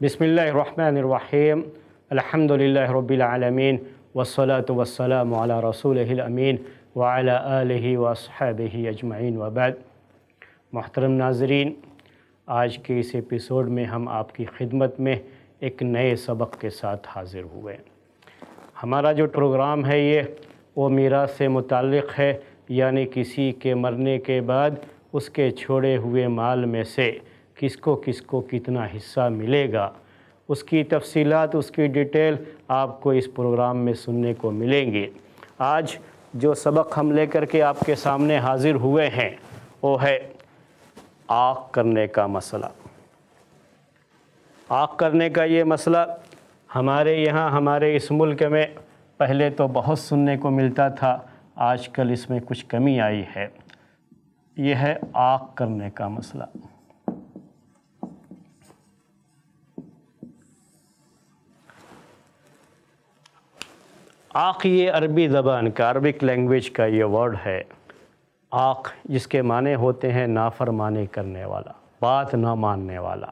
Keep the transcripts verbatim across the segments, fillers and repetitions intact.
बिस्मिल्लाहिर्रहमानिर्रहीम अल्हम्दुलिल्लाहि रब्बिल आलमीन वस्सलातु वस्सलामु अला रसूलिहिल अमीन व अला आलिहि व अस्हाबिहि अजमईन व बाद। मोहतरम नाज़रीन, आज के इस एपिसोड में हम आपकी खिदमत में एक नए सबक के साथ हाज़िर हुए। हमारा जो प्रोग्राम है ये वो मीरास से मुताल्लिक़ है, यानी किसी के मरने के बाद उसके छोड़े हुए माल में से किसको किसको कितना हिस्सा मिलेगा, उसकी तफसीलात, उसकी डिटेल आपको इस प्रोग्राम में सुनने को मिलेंगी। आज जो सबक हम लेकर के आपके सामने हाज़िर हुए हैं वो है आक़ करने का मसला। आक़ करने का ये मसला हमारे यहाँ, हमारे इस मुल्क में पहले तो बहुत सुनने को मिलता था, आजकल इसमें कुछ कमी आई है। ये है आक़ करने का मसला। आक़ ये अरबी ज़बान का, अरबिक लैंग्वेज का ये वर्ड है आक़, जिसके माने होते हैं नाफरमानी करने वाला, बात ना मानने वाला।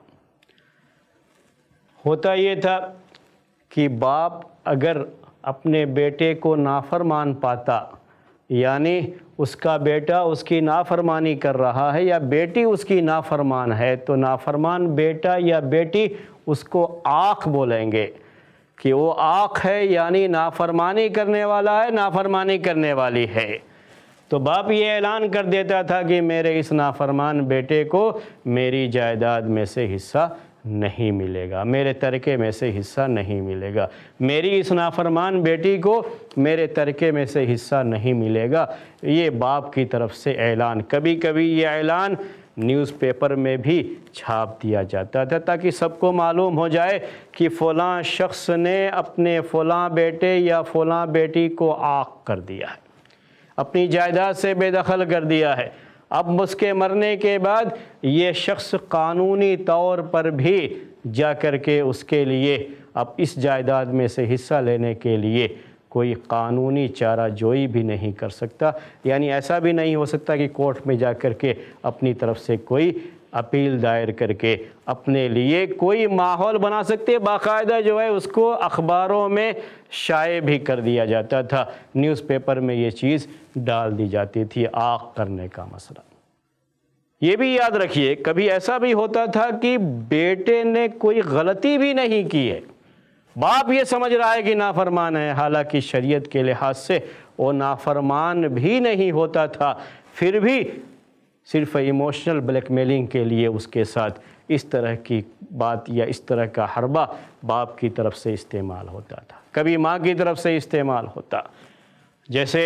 होता ये था कि बाप अगर अपने बेटे को नाफरमान पाता, यानी उसका बेटा उसकी नाफरमानी कर रहा है या बेटी उसकी नाफरमान है, तो नाफरमान बेटा या बेटी उसको आक़ बोलेंगे कि वो आक़ है, यानी नाफरमानी करने वाला है, नाफरमानी करने वाली है। तो बाप ये ऐलान कर देता था कि मेरे इस नाफरमान बेटे को मेरी जायदाद में से हिस्सा नहीं मिलेगा, मेरे तरके में से हिस्सा नहीं मिलेगा, मेरी इस नाफरमान बेटी को मेरे तरके में से हिस्सा नहीं मिलेगा। ये बाप की तरफ से ऐलान, कभी कभी ये ऐलान न्यूज़पेपर में भी छाप दिया जाता था ताकि सबको मालूम हो जाए कि फ़लाँ शख्स ने अपने फ़लाँ बेटे या फ़लाँ बेटी को आक़ कर दिया है, अपनी जायदाद से बेदखल कर दिया है। अब उसके मरने के बाद ये शख्स कानूनी तौर पर भी जा कर के उसके लिए अब इस जायदाद में से हिस्सा लेने के लिए कोई कानूनी चारा जोई भी नहीं कर सकता, यानी ऐसा भी नहीं हो सकता कि कोर्ट में जा कर के अपनी तरफ से कोई अपील दायर करके अपने लिए कोई माहौल बना सकते। बाकायदा जो है उसको अखबारों में शाये भी कर दिया जाता था, न्यूज़पेपर में ये चीज़ डाल दी जाती थी, आक़ करने का मसला। ये भी याद रखिए, कभी ऐसा भी होता था कि बेटे ने कोई गलती भी नहीं की है, बाप ये समझ रहा है कि नाफरमान है, हालांकि शरीयत के लिहाज से वो नाफरमान भी नहीं होता था, फिर भी सिर्फ इमोशनल ब्लैकमेलिंग के लिए उसके साथ इस तरह की बात या इस तरह का हरबा बाप की तरफ से इस्तेमाल होता था, कभी माँ की तरफ से इस्तेमाल होता। जैसे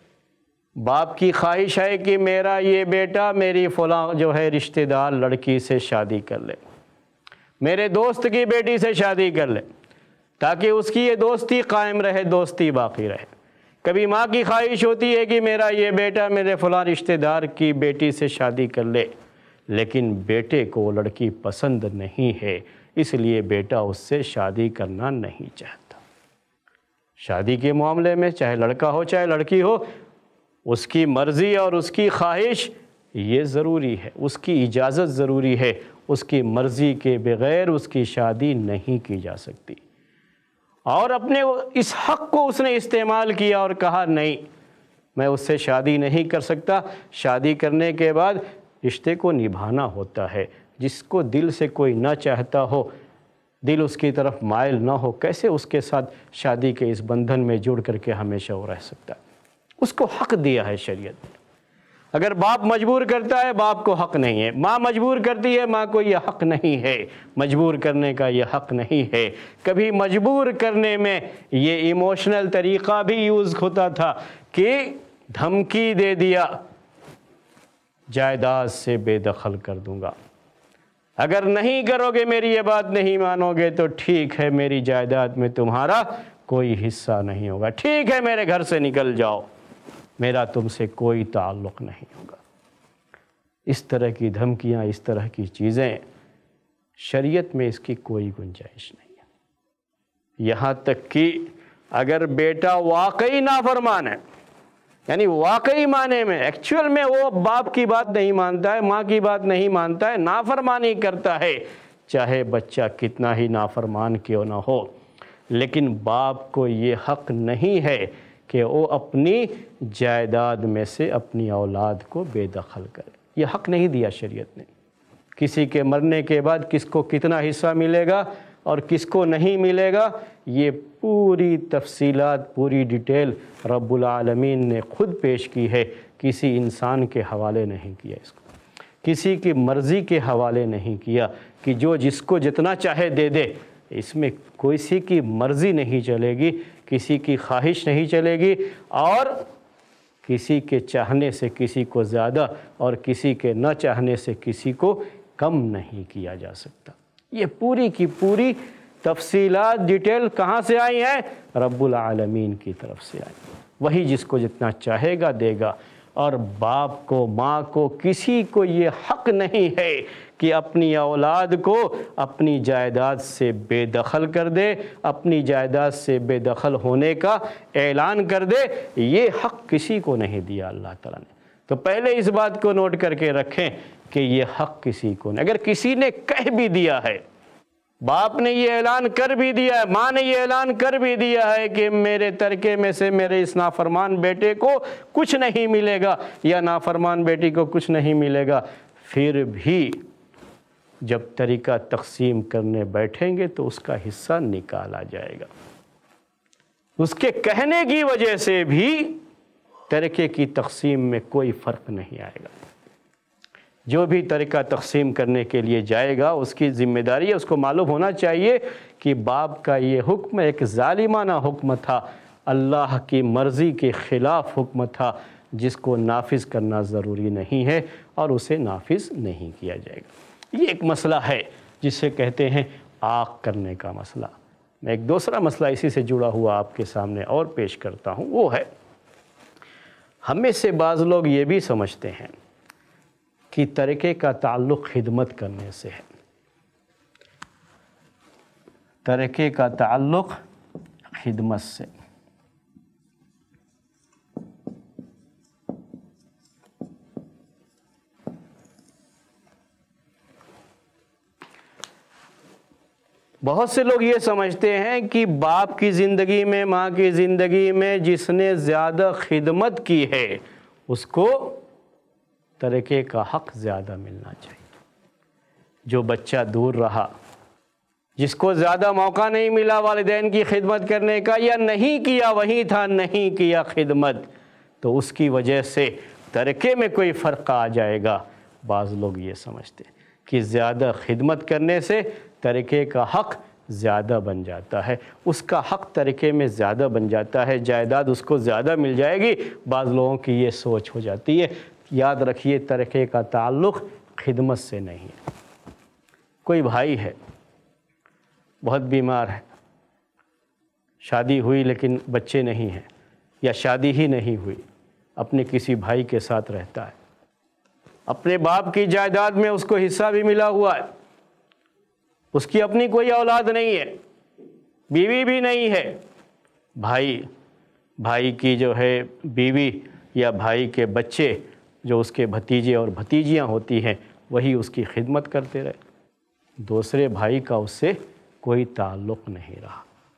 बाप की ख्वाहिश है कि मेरा ये बेटा मेरी फ़लाँ जो है रिश्तेदार लड़की से शादी कर ले, मेरे दोस्त की बेटी से शादी कर ले, ताकि उसकी ये दोस्ती कायम रहे, दोस्ती बाकी रहे। कभी माँ की ख्वाहिश होती है कि मेरा ये बेटा मेरे फ़लाँ रिश्तेदार की बेटी से शादी कर ले, लेकिन बेटे को लड़की पसंद नहीं है, इसलिए बेटा उससे शादी करना नहीं चाहता। शादी के मामले में चाहे लड़का हो चाहे लड़की हो, उसकी मर्ज़ी और उसकी ख्वाहिश ये ज़रूरी है, उसकी इजाज़त ज़रूरी है, उसकी मर्ज़ी के बग़ैर उसकी शादी नहीं की जा सकती। और अपने इस हक़ को उसने इस्तेमाल किया और कहा नहीं, मैं उससे शादी नहीं कर सकता। शादी करने के बाद रिश्ते को निभाना होता है, जिसको दिल से कोई ना चाहता हो, दिल उसकी तरफ माइल ना हो, कैसे उसके साथ शादी के इस बंधन में जुड़ करके हमेशा वो रह सकता है। उसको हक़ दिया है शरीयत। अगर बाप मजबूर करता है, बाप को हक़ नहीं है, माँ मजबूर करती है, माँ को यह हक़ नहीं है, मजबूर करने का यह हक़ नहीं है। कभी मजबूर करने में ये इमोशनल तरीक़ा भी यूज़ होता था कि धमकी दे दिया, जायदाद से बेदखल कर दूँगा, अगर नहीं करोगे, मेरी ये बात नहीं मानोगे तो ठीक है, मेरी जायदाद में तुम्हारा कोई हिस्सा नहीं होगा, ठीक है, मेरे घर से निकल जाओ, मेरा तुमसे कोई ताल्लुक़ नहीं होगा। इस तरह की धमकियाँ, इस तरह की चीज़ें, शरीयत में इसकी कोई गुंजाइश नहीं है। यहाँ तक कि अगर बेटा वाकई नाफरमान है, यानी वाकई माने में एक्चुअल में वो बाप की बात नहीं मानता है, माँ की बात नहीं मानता है, नाफरमानी करता है, چاہے بچہ کتنا ہی نافرمان کیوں نہ ہو، لیکن باپ کو یہ حق نہیں ہے کہ وہ اپنی جائیداد میں سے اپنی اولاد کو بے دخل کرے۔ یہ حق نہیں دیا شریعت نے۔ کسی کے مرنے کے بعد کس کو کتنا حصہ ملے گا اور کس کو نہیں ملے گا، یہ پوری تفصیلات، پوری ڈیٹیل رب العالمین نے خود پیش کی ہے، کسی انسان کے حوالے نہیں کیا، اس کو کسی کی مرضی کے حوالے نہیں کیا کہ جو جس کو جتنا چاہے دے دے۔ اس میں کسی کی مرضی نہیں چلے گی، کسی کی خواہش نہیں چلے گی، اور کسی کے چاہنے سے کسی کو زیادہ اور کسی کے نہ چاہنے سے کسی کو کم نہیں کیا جا سکتا۔ یہ پوری کی پوری تفصیلات ڈیٹیل کہاں سے آئی ہیں؟ رب العالمین کی طرف سے آئی۔ وہی جس کو جتنا چاہے گا دے گا، اور باپ کو، ماں کو، کسی کو یہ حق نہیں ہے کہ اپنی اولاد کو اپنی جائیداد سے بے دخل کر دے، اپنی جائیداد سے بے دخل ہونے کا اعلان کر دے۔ یہ حق کسی کو نہیں دیا اللہ تعالیٰ نے۔ تو پہلے اس بات کو نوٹ کر کے رکھیں کہ یہ حق کسی کو نہیں۔ اگر کسی نے کہہ بھی دیا ہے، باپ نے یہ اعلان کر بھی دیا ہے، ماں نے یہ اعلان کر بھی دیا ہے کہ میرے ترکے میں سے میرے اس نافرمان بیٹے کو کچھ نہیں ملے گا یا نافرمان بیٹی کو کچھ نہیں ملے گا، پھر بھی جب ترکہ تقسیم کرنے بیٹھیں گے تو اس کا حصہ نکالا جائے گا۔ اس کے کہنے کی وجہ سے بھی ترکے کی تقسیم میں کوئی فرق نہیں آئے گا۔ جو بھی ترکہ تقسیم کرنے کے لیے جائے گا اس کی ذمہ داری ہے، اس کو معلوم ہونا چاہیے کہ باپ کا یہ حکم ایک ظالمانہ حکم تھا، اللہ کی مرضی کے خلاف حکم تھا، جس کو نافذ کرنا ضروری نہیں ہے اور اسے نافذ نہیں کیا جائے گا۔ یہ ایک مسئلہ ہے جس سے کہتے ہیں عاق کرنے کا مسئلہ۔ میں ایک دوسرا مسئلہ اسی سے جڑا ہوا آپ کے سامنے اور پیش کرتا ہوں، وہ ہے ہم میں سے بعض لوگ یہ بھی سمجھتے ہیں کہ ترکے کا تعلق خدمت کرنے سے ہے۔ ترکے کا تعلق خدمت سے۔ بہت سے لوگ یہ سمجھتے ہیں کہ باپ کی زندگی میں، ماں کی زندگی میں جس نے زیادہ خدمت کی ہے اس کو ترکے کا حق زیادہ ملنا چاہیے۔ جو بچہ دور رہا، جس کو زیادہ موقع نہیں ملا والدین کی خدمت کرنے کا، یا نہیں کیا، وہیں تھا نہیں کیا خدمت، تو اس کی وجہ سے ترکے میں کوئی فرق آ جائے گا۔ بعض لوگ یہ سمجھتے ہیں کہ زیادہ خدمت کرنے سے ترکے کا حق زیادہ بن جاتا ہے، اس کا حق ترکے میں زیادہ بن جاتا ہے، جائیداد اس کو زیادہ مل جائے گی۔ بعض لوگوں کی یہ سوچ ہو جاتی ہے۔ یاد رکھیے ترکے کا تعلق خدمت سے نہیں ہے۔ کوئی بھائی ہے، بہت بیمار ہے، شادی ہوئی لیکن بچے نہیں ہیں، یا شادی ہی نہیں ہوئی، اپنے کسی بھائی کے ساتھ رہتا ہے، اپنے باپ کی جائیداد میں اس کو حصہ بھی ملا ہوا ہے، اس کی اپنی کوئی اولاد نہیں ہے، بیوی بھی نہیں ہے، بھائی بھائی کی جو ہے بیوی یا بھائی کے بچے جو اس کے بھتیجے اور بھتیجیاں ہوتی ہیں وہی اس کی خدمت کرتے رہے، دوسرے بھائی کا اس سے کوئی تعلق نہیں رہا،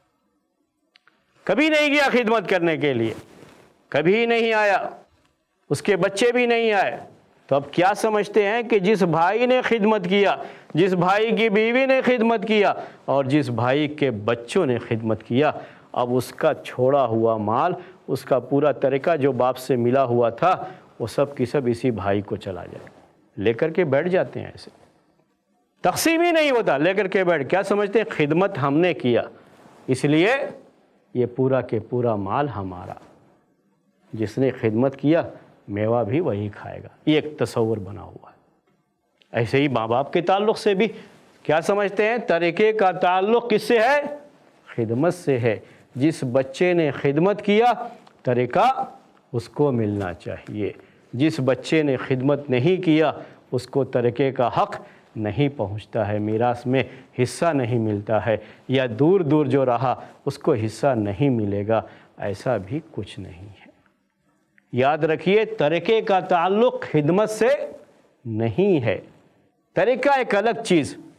کبھی نہیں گیا خدمت کرنے کے لیے، کبھی نہیں آیا، اس کے بچے بھی نہیں آئے۔ تو اب کیا سمجھتے ہیں کہ جس بھائی نے خدمت کیا، جس بھائی کی بیوی نے خدمت کیا اور جس بھائی کے بچوں نے خدمت کیا، اب اس کا چھوڑا ہوا مال، اس کا پورا ترکہ جو باپ سے ملا ہوا تھا، وہ سب کی سب اسی بھائی کو چلا جائے، لے کر کے بیٹھ جاتے ہیں۔ ایسے تقسیم ہی نہیں ہوتا، لے کر کے بیٹھ، کیا سمجھتے ہیں خدمت ہم نے کیا اس لیے یہ پورا کے پورا مال ہمارا، جس نے خدمت کیا میوہ بھی وہی کھائے گا، یہ ایک تصور بنا ہوا ہے۔ ایسے ہی ماں باپ کے تعلق سے بھی کیا سمجھتے ہیں ترکے کا تعلق کس سے ہے؟ خدمت سے ہے۔ جس بچے نے خدمت کیا ترکہ اس کو ملنا چاہیے، جس بچے نے خدمت نہیں کیا اس کو ترکے کا حق نہیں پہنچتا ہے، میراث میں حصہ نہیں ملتا ہے، یا دور دور جو رہا اس کو حصہ نہیں ملے گا، ایسا بھی کچھ نہیں ہے۔ یاد رکھیے ترکے کا تعلق خدمت سے نہیں ہے، ترکہ ایک الگ چیز،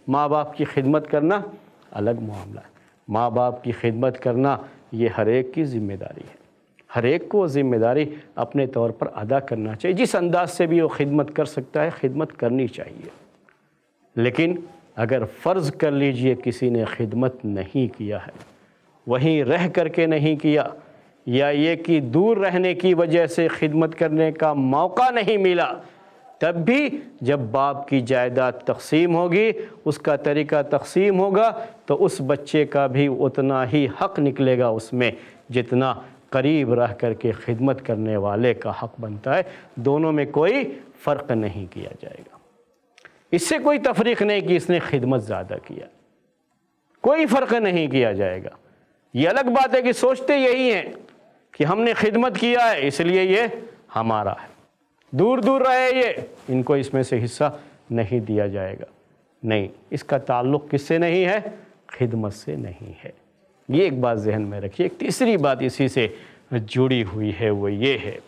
ماں باپ کی خدمت کرنا الگ معاملہ ہے، ماں باپ کی خدمت کرنا یہ ہر ایک کی ذمہ داری ہے، ہر ایک کو ذمہ داری اپنے طور پر ادا کرنا چاہیے، جس انداز سے بھی وہ خدمت کر سکتا ہے خدمت کرنی چاہیے۔ لیکن اگر فرض کر لیجئے کسی نے خدمت نہیں کیا ہے، وہیں رہ کر کے نہیں کیا، یا یہ کہ دور رہنے کی وجہ سے خدمت کرنے کا موقع نہیں ملا، تب بھی جب باپ کی جائیداد تقسیم ہوگی، اس کا طریقہ تقسیم ہوگا، تو اس بچے کا بھی اتنا ہی حق نکلے گا اس میں جتنا قریب رہ کر کے خدمت کرنے والے کا حق بنتا ہے۔ دونوں میں کوئی فرق نہیں کیا جائے گا، اس سے کوئی تفریق نہیں کہ اس نے خدمت زیادہ کیا، کوئی فرق نہیں کیا جائے گا۔ یہ الگ بات ہے کہ سوچتے یہی ہیں کہ ہم نے خدمت کیا ہے اس لیے یہ ہمارا ہے، دور دور رہے یہ، ان کو اس میں سے حصہ نہیں دیا جائے گا۔ نہیں، اس کا تعلق کس سے نہیں ہے؟ خدمت سے نہیں ہے۔ یہ ایک بات ذہن میں رکھیے۔ ایک تیسری بات اسی سے جڑی ہوئی ہے، وہ یہ ہے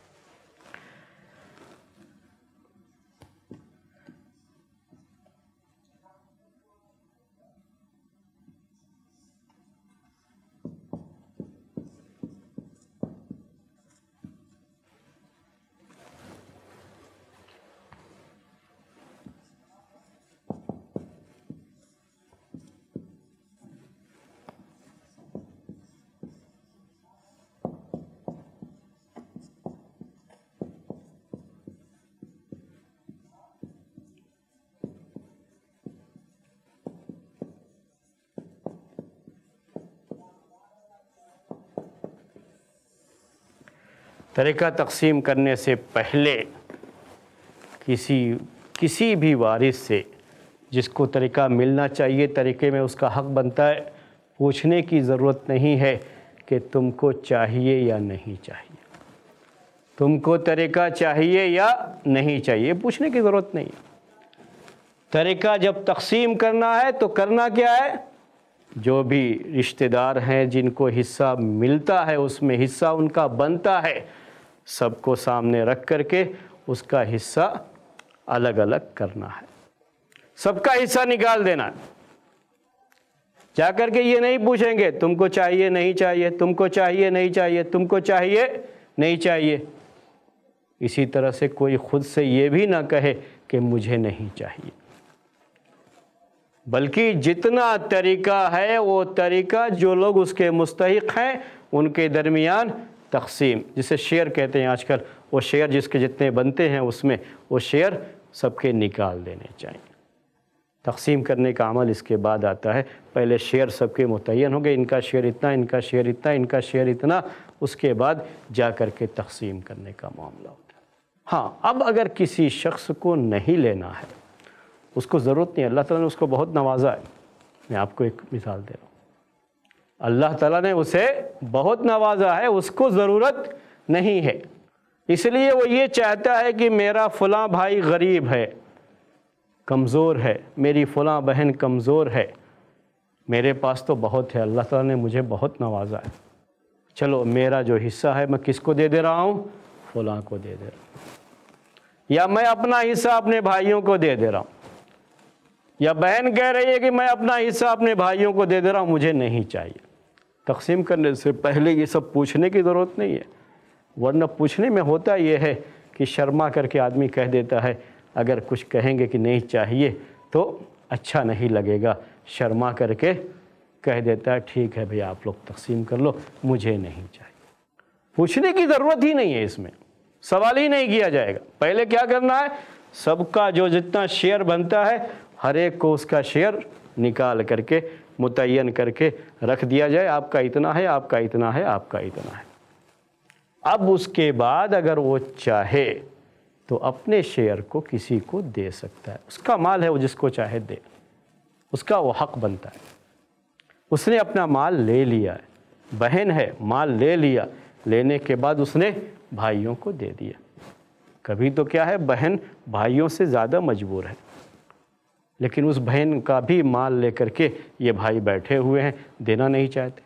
طریقہ تقسیم کرنے سے پہلے کسی کسی بھی وارث سے جس کو طریقہ ملنا چاہیے، طریقے میں اس کا حق بنتا ہے، پوچھنے کی ضرورت نہیں ہے کہ تم کو چاہیے یا نہیں چاہیے، تم کو طریقہ چاہیے یا نہیں چاہیے، پوچھنے کی ضرورت نہیں۔ طریقہ جب تقسیم کرنا ہے تو کرنا کیا ہے؟ جو بھی رشتہ دار ہیں جن کو حصہ ملتا ہے، اس میں حصہ ان کا بنتا ہے، سب کو سامنے رکھ کر کے اس کا حصہ الگ الگ کرنا ہے، سب کا حصہ نکال دینا ہے۔ جا کر کے یہ نہیں پوچھیں گے تم کو چاہیے نہیں چاہیے، تم کو چاہیے نہیں چاہیے، تم کو چاہیے نہیں چاہیے۔ اسی طرح سے کوئی خود سے یہ بھی نہ کہے کہ مجھے نہیں چاہیے، بلکہ جتنا طریقہ ہے وہ طریقہ جو لوگ اس کے مستحق ہیں ان کے درمیان تقسیم، جسے شیئر کہتے ہیں آج کل، وہ شیئر جس کے جتنے بنتے ہیں اس میں وہ شیئر سب کے نکال دینے چاہیے۔ تقسیم کرنے کا عمل اس کے بعد آتا ہے، پہلے شیئر سب کے متعین ہوں گے، ان کا شیئر اتنا، ان کا شیئر اتنا، ان کا شیئر اتنا، اس کے بعد جا کر کے تقسیم کرنے کا معاملہ ہوتا ہے۔ ہاں، اب اگر کسی شخص کو نہیں لینا ہے، اس کو ضرورت نہیں، اللہ تعالیٰ نے اس کو بہت نوازا ہے۔ میں آپ کو ایک مثال دے رہا ہوں، اللہ تعالیٰ نے اسے بہت نوازا ہے، اس کو ضرورت نہیں ہے، اس لیے وہ یہ چاہتا ہے کہ میرا فلاں بھائی غریب ہے، کمزور ہے، میری فلاں بہن کمزور ہے، میرے پاس تو بہت ہے، اللہ تعالیٰ نے مجھے بہت نوازا ہے، چلو میرا جو حصہ ہے میں کس کو دے دے رہا ہوں؟ فلاں کو دے دے رہا ہوں، یا میں اپنا حصہ اپنے بھائیوں کو دے دے رہا ہوں، یا بہن کہہ رہی ہے کہ میں اپنا حصہ اپنے بھائیوں کو دے دے رہا ہوں، مجھے نہیں چاہیے۔ تقسیم کرنے سے پہلے یہ سب پوچھنے کی ضرورت نہیں ہے، ورنہ پوچھنے میں ہوتا یہ ہے کہ شرما کر کے آدمی کہہ دیتا ہے، اگر کچھ کہیں گے کہ نہیں چاہیے تو اچھا نہیں لگے گا، شرما کر کے کہہ دیتا ہے ٹھیک ہے بھئی آپ لوگ تقسیم کر لو، مجھے نہیں چاہیے۔ پوچھنے کی ضرورت ہی نہیں ہے، اس میں سوال ہی نہیں کیا جائے گا۔ پہلے کیا کرنا ہے؟ سب کا جو جتنا شیئر بنتا ہے ہر ایک کو اس کا شیئر نکال کر کے متعین کر کے رکھ دیا جائے، آپ کا اتنا ہے، آپ کا اتنا ہے، آپ کا اتنا ہے۔ اب اس کے بعد اگر وہ چاہے تو اپنے شیئر کو کسی کو دے سکتا ہے، اس کا مال ہے، وہ جس کو چاہے دے، اس کا وہ حق بنتا ہے۔ اس نے اپنا مال لے لیا ہے، بہن ہے، مال لے لیا، لینے کے بعد اس نے بھائیوں کو دے دیا۔ کبھی تو کیا ہے، بہن بھائیوں سے زیادہ مجبور ہے، لیکن اس بہن کا بھی مال لے کر کے یہ بھائی بیٹھے ہوئے ہیں، دینا نہیں چاہتے۔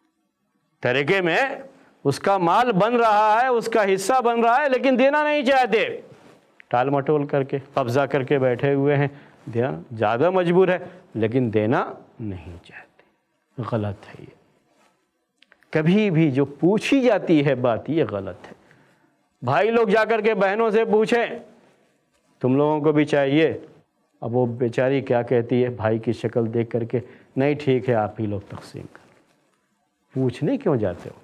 طریقے میں اس کا مال بن رہا ہے، اس کا حصہ بن رہا ہے، لیکن دینا نہیں چاہتے، ٹال مٹول کر کے قبضہ کر کے بیٹھے ہوئے ہیں، دینا زیادہ مجبور ہے لیکن دینا نہیں چاہتے، غلط ہے یہ۔ کبھی بھی جو پوچھی جاتی ہے بات یہ غلط ہے۔ بھائی لوگ جا کر کے بہنوں سے پوچھیں تم لوگوں کو بھی چاہیے، اب وہ بیچاری کیا کہتی ہے بھائی کی شکل دیکھ کر کے، نہیں ٹھیک ہے آپ ہی لوگ تقسیم کریں۔ پوچھنے کیوں جاتے ہو؟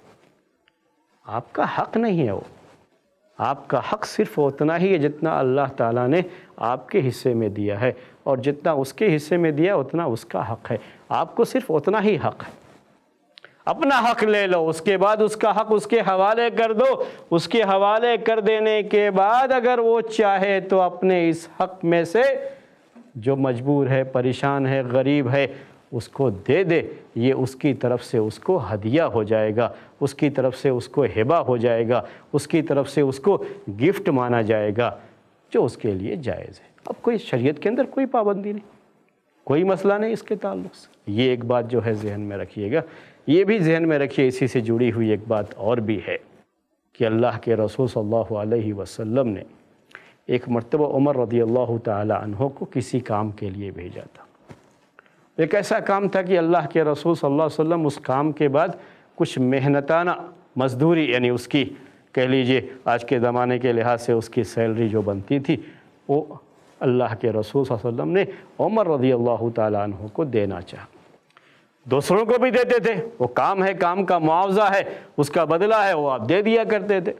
آپ کا حق نہیں ہے وہ، آپ کا حق صرف اتنا ہی ہے جتنا اللہ تعالیٰ نے آپ کے حصے میں دیا ہے، اور جتنا اس کے حصے میں دیا اتنا اس کا حق ہے، آپ کو صرف اتنا ہی حق ہے۔ اپنا حق لے لو، اس کے بعد اس کا حق اس کے حوالے کر دو، اس کے حوالے کر دینے کے بعد اگر وہ چاہے تو اپنے اس حق میں سے جو مجبور ہے، پریشان ہے، غریب ہے، اس کو دے دے، یہ اس کی طرف سے اس کو ہدیہ ہو جائے گا، اس کی طرف سے اس کو ہبہ ہو جائے گا، اس کی طرف سے اس کو گفٹ مانا جائے گا جو اس کے لیے جائز ہے۔ اب کوئی شریعت کے اندر کوئی پابندی نہیں، کوئی مسئلہ نہیں اس کے تعلق سے۔ یہ ایک بات جو ہے ذہن میں رکھیے گا، یہ بھی ذہن میں رکھیے۔ اسی سے جڑی ہوئی ایک بات اور بھی ہے کہ اللہ کے رسول صلی اللہ علیہ وسلم نے ایک مرتبہ عمر رضی اللہ تعالی عنہ کو کسی کام کے لیے بھیجا تھا۔ ایک ایسا کام تھا کہ اللہ کے رسول صلی اللہ علیہ وسلم اس کام کے بعد کچھ محنتانہ مزدوری، یعنی اس کی کہہ لیجئے آج کے زمانے کے لحاظ سے اس کی سیلری جو بنتی تھی، وہ اللہ کے رسول صلی اللہ علیہ وسلم نے عمر رضی اللہ تعالیٰ عنہ کو دینا چاہا۔ دوسروں کو بھی دیتے تھے، وہ کام ہے، کام کا معاوضہ ہے، اس کا بدلہ ہے، وہ آپ دے دیا کرتے تھے۔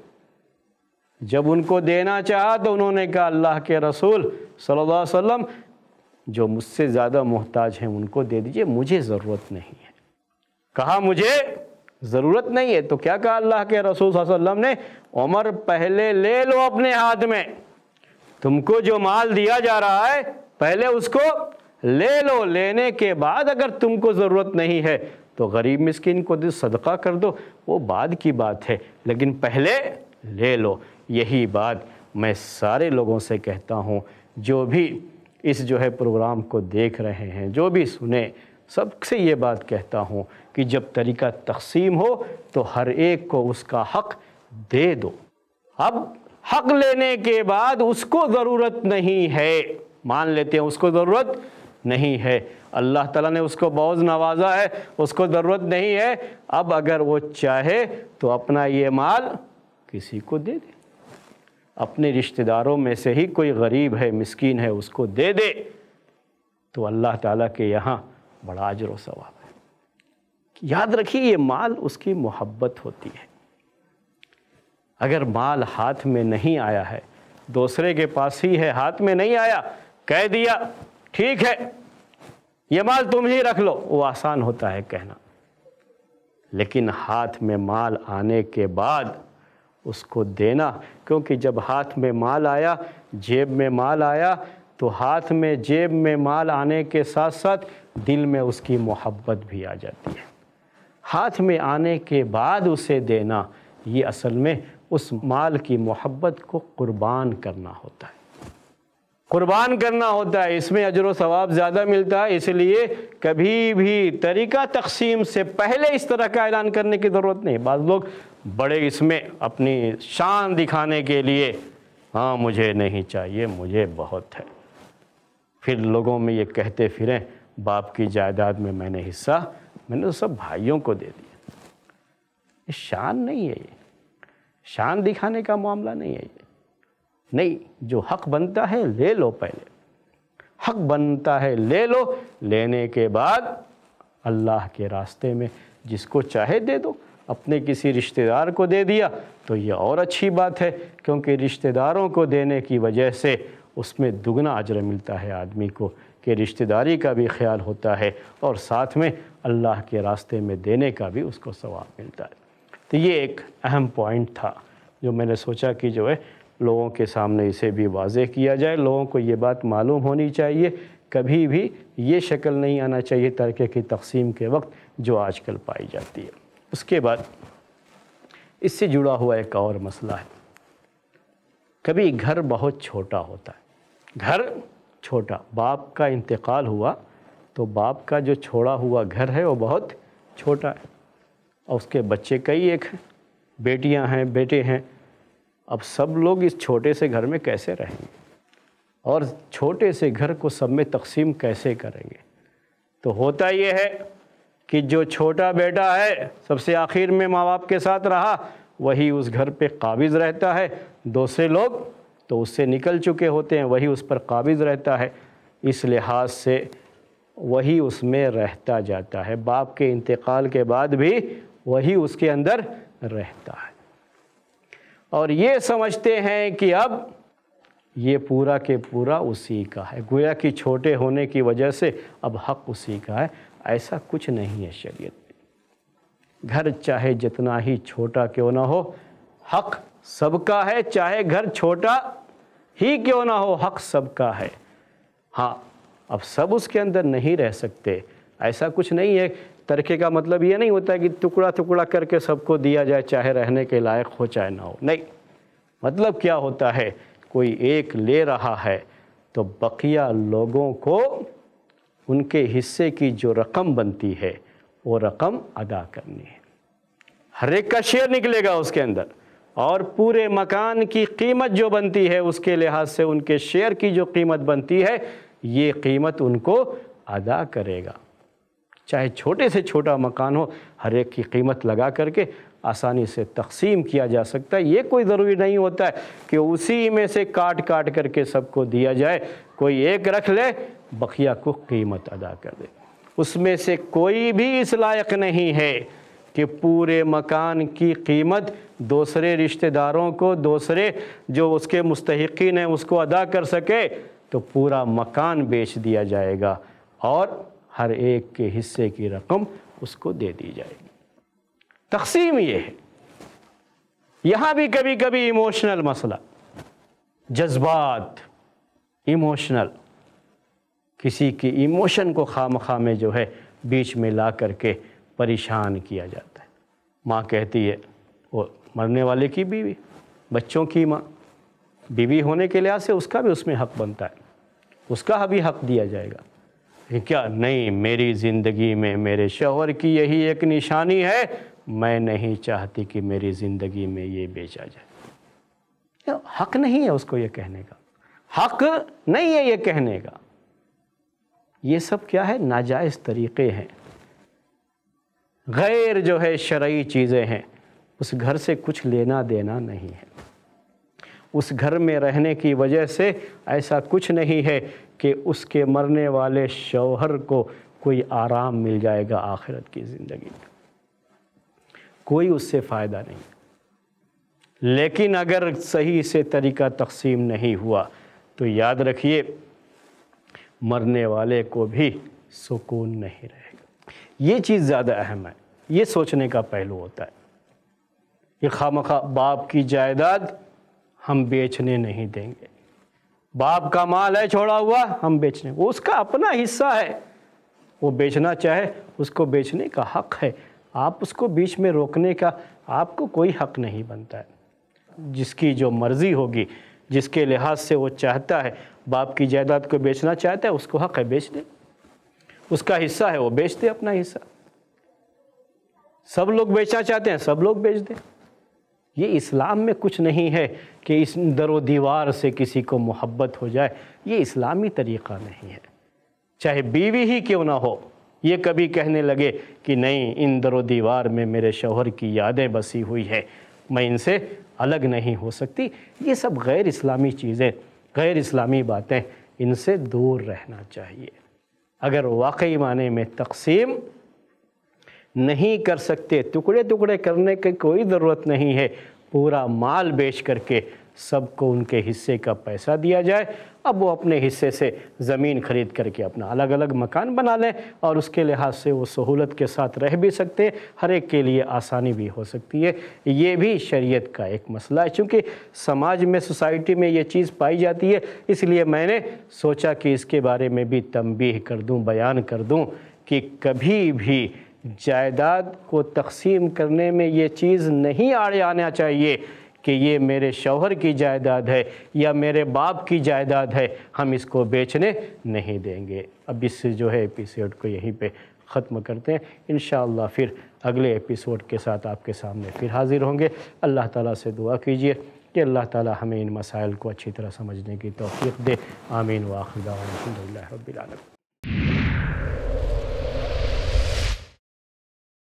جب ان کو دینا چاہا تو انہوں نے کہا اللہ کے رسول صلی اللہ علیہ وسلم جو مجھ سے زیادہ محتاج ہیں ان کو دے دیجئے، مجھے ضرورت نہیں ہے۔ کہا مجھے ضرورت نہیں ہے تو کیا کہا اللہ کے رسول صلی اللہ علیہ وسلم نے؟ عمر پہلے لے لو اپنے ہاتھ میں، تم کو جو مال دیا جا رہا ہے پہلے اس کو لے لو، لینے کے بعد اگر تم کو ضرورت نہیں ہے تو غریب مسکین کو صدقہ کر دو، وہ بعد کی بات ہے، لیکن پہلے لے لو۔ یہی بات میں سارے لوگوں سے کہتا ہوں جو بھی اس جو ہے پروگرام کو دیکھ رہے ہیں، جو بھی سنیں، سب سے یہ بات کہتا ہوں کہ جب طریقہ تقسیم ہو تو ہر ایک کو اس کا حق دے دو۔ اب حق لینے کے بعد اس کو ضرورت نہیں ہے، مان لیتے ہیں اس کو ضرورت نہیں ہے، اللہ تعالیٰ نے اس کو بہت نوازا ہے، اس کو ضرورت نہیں ہے، اب اگر وہ چاہے تو اپنا یہ مال کسی کو دے دے، اپنے رشتہ داروں میں سے ہی کوئی غریب ہے، مسکین ہے، اس کو دے دے، تو اللہ تعالیٰ کے یہاں بڑا اجر و ثواب ہے۔ یاد رکھیے یہ مال اس کی محبت ہوتی ہے۔ اگر مال ہاتھ میں نہیں آیا ہے، دوسرے کے پاس ہی ہے، ہاتھ میں نہیں آیا، کہہ دیا ٹھیک ہے یہ مال تم ہی رکھ لو، وہ آسان ہوتا ہے کہنا، لیکن ہاتھ میں مال آنے کے بعد اس کو دینا، کیونکہ جب ہاتھ میں مال آیا، جیب میں مال آیا، تو ہاتھ میں جیب میں مال آنے کے ساتھ ساتھ دل میں اس کی محبت بھی آ جاتی ہے۔ ہاتھ میں آنے کے بعد اسے دینا، یہ اصل میں اس مال کی محبت کو قربان کرنا ہوتا ہے، قربان کرنا ہوتا ہے، اس میں اجر و ثواب زیادہ ملتا ہے۔ اس لیے کبھی بھی طریقہ تقسیم سے پہلے اس طرح کا اعلان کرنے کی ضرورت نہیں۔ بعض لوگ بڑے اس میں اپنی شان دکھانے کے لیے، ہاں مجھے نہیں چاہیے، مجھے بہت ہے، پھر لوگوں میں یہ کہتے پھریں باپ کی جائیداد میں میں نے حصہ، میں نے تو سب بھائیوں کو دے دیا۔ یہ شان نہیں ہے، یہ شان دکھانے کا معاملہ نہیں ہے یہ، نہیں، جو حق بنتا ہے لے لو، پہلے حق بنتا ہے لے لو، لینے کے بعد اللہ کے راستے میں جس کو چاہے دے دو۔ اپنے کسی رشتہ دار کو دے دیا تو یہ اور اچھی بات ہے، کیونکہ رشتہ داروں کو دینے کی وجہ سے اس میں دگنا اجر ملتا ہے آدمی کو، کہ رشتہ داری کا بھی خیال ہوتا ہے اور ساتھ میں اللہ کے راستے میں دینے کا بھی اس کو ثواب ملتا ہے۔ تو یہ ایک اہم پوائنٹ تھا جو میں نے سوچا کہ جو ہے لوگوں کے سامنے اسے بھی واضح کیا جائے، لوگوں کو یہ بات معلوم ہونی چاہیے، کبھی بھی یہ شکل نہیں آنا چاہیے ترکے کی تقسیم کے وقت جو آج کل پائی جاتی ہے۔ اس کے بعد اس سے جڑا ہوا ایک اور مسئلہ ہے، کبھی گھر بہت چھوٹا ہوتا ہے، گھر چھوٹا، باپ کا انتقال ہوا تو باپ کا جو چھوڑا ہوا گھر ہے وہ بہت چھوٹا ہے، اور اس کے بچے کئی ایک ہیں، بیٹیاں ہیں، بیٹے ہیں، اب سب لوگ اس چھوٹے سے گھر میں کیسے رہیں گے؟ اور چھوٹے سے گھر کو سب میں تقسیم کیسے کریں گے؟ تو ہوتا یہ ہے کہ جو چھوٹا بیٹا ہے سب سے آخر میں ماں باپ کے ساتھ رہا، وہی اس گھر پہ قابض رہتا ہے، دوسرے لوگ تو اس سے نکل چکے ہوتے ہیں، وہی اس پر قابض رہتا ہے، اس لحاظ سے وہی اس میں رہتا جاتا ہے، باپ کے انتقال کے بعد بھی وہی اس کے اندر رہتا ہے۔ اور یہ سمجھتے ہیں کہ اب یہ پورا کے پورا اسی کا ہے، گویا کہ چھوٹے ہونے کی وجہ سے اب حق اسی کا ہے۔ ایسا کچھ نہیں ہے شریعت میں، گھر چاہے جتنا ہی چھوٹا کیوں نہ ہو حق سب کا ہے، چاہے گھر چھوٹا ہی کیوں نہ ہو حق سب کا ہے۔ ہاں اب سب اس کے اندر نہیں رہ سکتے، ایسا کچھ نہیں ہے، ترکے کا مطلب یہ نہیں ہوتا ہے کہ ٹکڑا ٹکڑا کر کے سب کو دیا جائے، چاہے رہنے کے لائق ہو چاہے نہ ہو، نہیں، مطلب کیا ہوتا ہے کوئی ایک لے رہا ہے تو بقیہ لوگوں کو ان کے حصے کی جو رقم بنتی ہے وہ رقم ادا کرنی ہے، ہر ایک کا شیئر نکلے گا اس کے اندر، اور پورے مکان کی قیمت جو بنتی ہے اس کے لحاظ سے ان کے شیئر کی جو قیمت بنتی ہے یہ قیمت ان کو ادا کرے گا، چاہے چھوٹے سے چھوٹا مکان ہو، ہر ایک کی قیمت لگا کر کے آسانی سے تقسیم کیا جا سکتا ہے۔ یہ کوئی ضروری نہیں ہوتا ہے کہ اسی میں سے کاٹ کاٹ کر کے سب کو دیا جائے، کوئی ایک رکھ لے بقیہ کو قیمت ادا کر دے، اس میں سے کوئی بھی اس لائق نہیں ہے کہ پورے مکان کی قیمت دوسرے رشتہ داروں کو، دوسرے جو اس کے مستحقین ہیں اس کو ادا کر سکے، تو پورا مکان بیچ دیا جائے گا اور ہر ایک کے حصے کی رقم اس کو دے دی جائے گی۔ تقسیم یہ ہے۔ یہاں بھی کبھی کبھی ایموشنل مسئلہ، جذبات، ایموشنل، کسی کی ایموشن کو خواہ میں جو ہے بیچ میں لا کر کے پریشان کیا جاتا ہے۔ ماں کہتی ہے، وہ مرنے والے کی بیوی، بچوں کی ماں، بیوی ہونے کے لحاظ سے اس کا بھی اس میں حق بنتا ہے، اس کا بھی حق دیا جائے گا، لیکن کیا نہیں، میری زندگی میں میرے شوہر کی یہی ایک نشانی ہے، میں نہیں چاہتی کہ میری زندگی میں یہ بیچا جائے۔ حق نہیں ہے اس کو یہ کہنے کا، حق نہیں ہے یہ کہنے کا، یہ سب کیا ہے، ناجائز طریقے ہیں، غیر جو ہے شرعی چیزیں ہیں، اس گھر سے کچھ لینا دینا نہیں ہے، اس گھر میں رہنے کی وجہ سے ایسا کچھ نہیں ہے کہ اس کے مرنے والے شوہر کو کوئی آرام مل جائے گا آخرت کی زندگی میں، کوئی اس سے فائدہ نہیں، لیکن اگر صحیح سے طریقہ تقسیم نہیں ہوا تو یاد رکھیے مرنے والے کو بھی سکون نہیں رہے گا۔ یہ چیز زیادہ اہم ہے، یہ سوچنے کا پہلو ہوتا ہے کہ خواہ باپ کی جائیداد ہم بیچنے نہیں دیں گے، باپ کا مال ہے چھوڑا ہوا ہم بیچنے، وہ اس کا اپنا حصہ ہے، وہ بیچنا چاہے اس کو بیچنے کا حق ہے، آپ اس کو بیچ میں روکنے کا آپ کو کوئی حق نہیں بنتا ہے۔ جس کی جو مرضی ہوگی، جس کے لحاظ سے وہ چاہتا ہے باپ کی جائیداد کو بیچنا چاہتا ہے، اس کو حق ہے بیچ دے، اس کا حصہ ہے وہ بیچ دے اپنا حصہ، سب لوگ بیچنا چاہتے ہیں سب لوگ بیچ دیں۔ یہ اسلام میں کچھ نہیں ہے کہ اس در و دیوار سے کسی کو محبت ہو جائے، یہ اسلامی طریقہ نہیں ہے، چاہے بیوی ہی کیوں نہ ہو، یہ کبھی کہنے لگے کہ نہیں ان در و دیوار میں میرے شوہر کی یادیں بسی ہوئی ہے، میں ان سے الگ نہیں ہو سکتی، یہ سب غیر اسلامی چیزیں، غیر اسلامی باتیں، ان سے دور رہنا چاہیے۔ اگر واقعی معنی میں تقسیم نہیں کر سکتے، ٹکڑے ٹکڑے کرنے کی کوئی ضرورت نہیں ہے، پورا مال بیچ کر کے سب کو ان کے حصے کا پیسہ دیا جائے، اب وہ اپنے حصے سے زمین خرید کر کے اپنا الگ الگ مکان بنا لیں اور اس کے لحاظ سے وہ سہولت کے ساتھ رہ بھی سکتے ہیں، ہر ایک کے لیے آسانی بھی ہو سکتی ہے۔ یہ بھی شریعت کا ایک مسئلہ ہے، چونکہ سماج میں، سوسائٹی میں یہ چیز پائی جاتی ہے، اس لیے میں نے سوچا کہ اس کے بارے میں بھی تنبیہ کر دوں، بیان کر دوں کہ کبھی بھی جائیداد کو تقسیم کرنے میں یہ چیز نہیں آڑے آنا چاہیے کہ یہ میرے شوہر کی جائیداد ہے یا میرے باپ کی جائیداد ہے، ہم اس کو بیچنے نہیں دیں گے۔ اب اس سے جو ہے ایپیسوڈ کو یہیں پہ ختم کرتے ہیں، انشاءاللہ پھر اگلے ایپیسوڈ کے ساتھ آپ کے سامنے پھر حاضر ہوں گے۔ اللہ تعالیٰ سے دعا کیجئے کہ اللہ تعالی ہمیں ان مسائل کو اچھی طرح سمجھنے کی توفیق دے۔ آمین وآخر دعوانا الحمدللہ رب العالمین۔